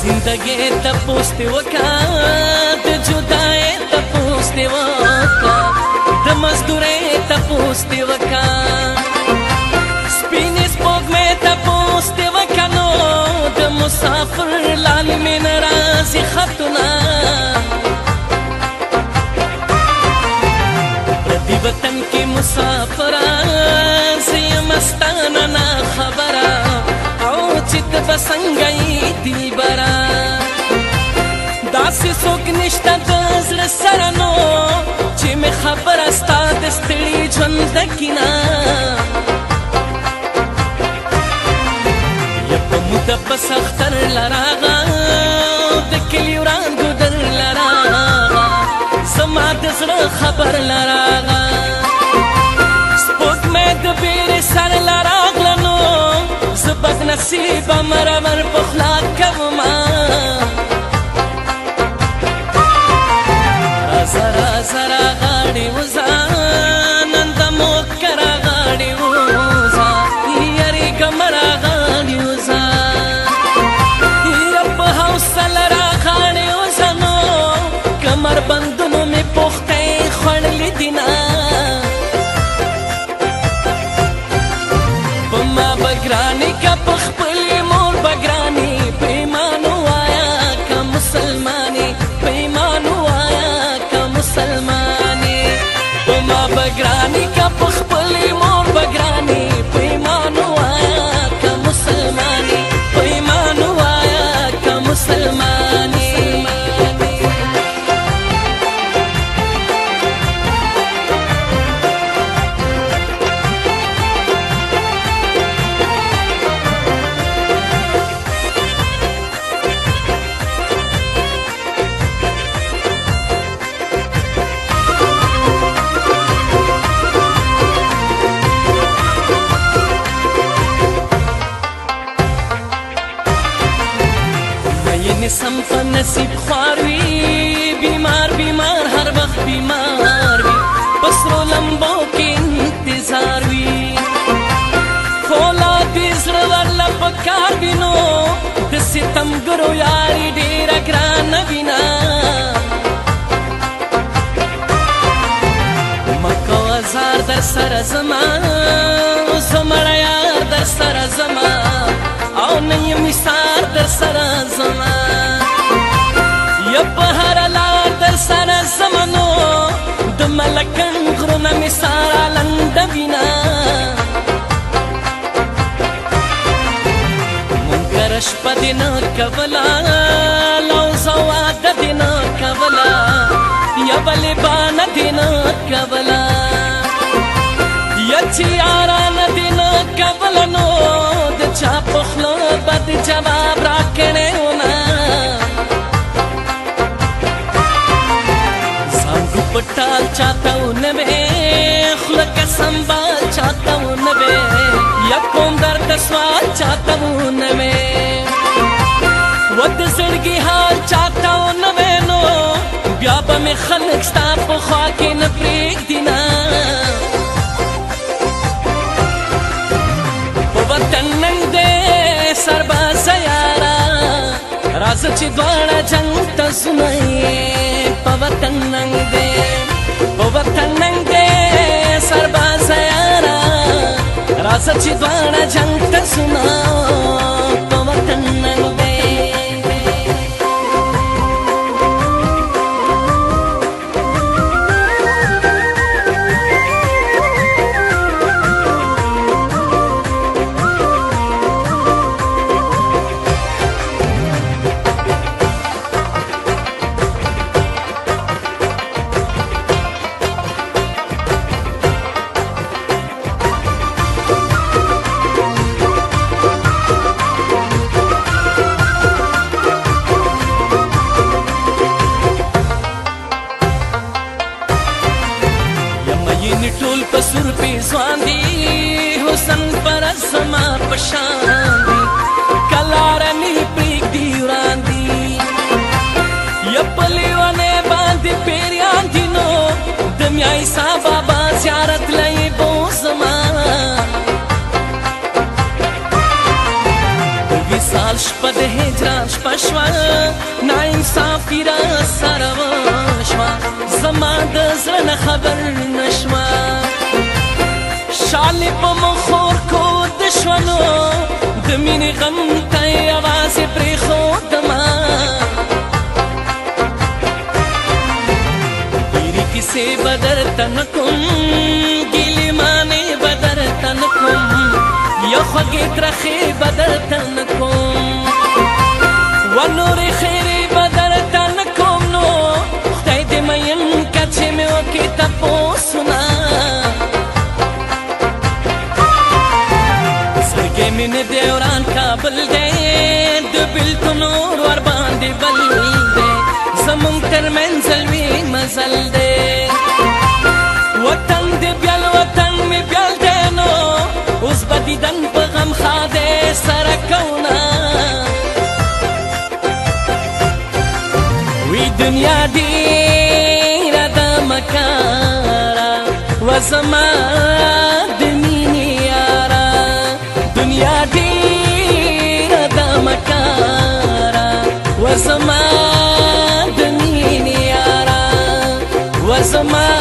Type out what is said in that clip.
जिंदगी तपोस दे वका द जुदाई तपोस दे वका द मजदूरी तपोस दे वका स्पिने स्पोग में तपोस दे वका नो द मुसाफिर लाल में नाराज़ी खतुना प्रति वतन के मुसाफिरा से मस्ताना ना खबरा चित बसंगई दिलबरा दासी सोक निश्ता गजर सरनो ची में खबर अस्ता दस्तड़ी झंदकिना यप मुदबस अख्तर लरागा दकली उरान गुदर लरागा समा दसर खबर लरागा स्पोक में दबीर सर लरागलनो बद नसीब मरमर पुखला कवमा जरा जरा गाड़ी उजा नंद मोकरा गाड़ी उजा यारी कमरा गाड़ी उजा यप हौसलरा गाड़ी उजा नो कमर बंदनों में पुख्ते खड़ली दिना पमा बगरानी का पखपली मोर बगरानी बेईमानो आया का मुसलमानी बेईमानो आया का मुसलमानी पमा बगरानी का पखपली मोर बगरानी बेईमानो आया का मुसलमानी बेईमानो आया का मुसलमानी संप नसीब ख्वारवी बीमार बीमार हर वक्त बीमार भी पसरो लंबों के इंतजार भी खोला दिसर वाला पकार बिनो सितम गुरु यारी डेरा ग्रान बिना मक्का हजार दर सर जमान समरा यार दर सर जमान आओ नहीं मिसार दर सर जमान यप हर लार दर सर जमानो द मलकन गुरुना मिसारा लंड बिना मुनकरश पदिना कबला लो जवाद दिना कबला यबले बान दिना कबला यची आरान दिना कबला नो द चापखलो बद जवाब राखने होना सांगु पटाल चाहता हूँ नबे खुला का संभाल चाहता हूँ नबे यकों दर्द सवाल चाहता हूँ नबे वद जिंदगी हाल चाहता हूँ नबे नो ब्याबा में खलक स्ताप ख्वा के न प्रेक दिना वतन नंदे सरबाज यारा राज ची द्वारा जंग तसुनाए पवतन नंदे सरबाज यारा राज ची द्वारा जंग तसुनाओ पवतन नंदे टोल पसुर पे स्वांदी हुसन पर समा पशांदी कलारनी प्रीक दी उरांदी यपली वने बांध पेरियां दिनो दमियाई सा बाबा ज़ियारत लई बोसमा विसा حال شپه د هجران شپه شوه ناانصافي را سره وشوه زما د زړه نه خبر نه شوه شالې په مخور کود شوه نو د مینې غم ته یوازې پرېښودمه ډېرې کیسې به درته نه کوم ګیلمانې به درته نه کوم یا خوږې ترخې به درته نه کوم و نورې خیرې به درته نه کوم نو خدای دې مین که چې مې وکړې تپوسونه زړګی مې نه دی وران کابل دی د بېلتون اور ورباندې بل دی زمونږ تر منځ لوی مزل دی وطن دې بیل وطن مې بیل دی نو اوس به دیدن په غم ښادی سره کوونه وی دنیا ډېره ده مکاره و زما د مینې یاره دنیا ډېره ده مکاره و زما د مینې یاره و زما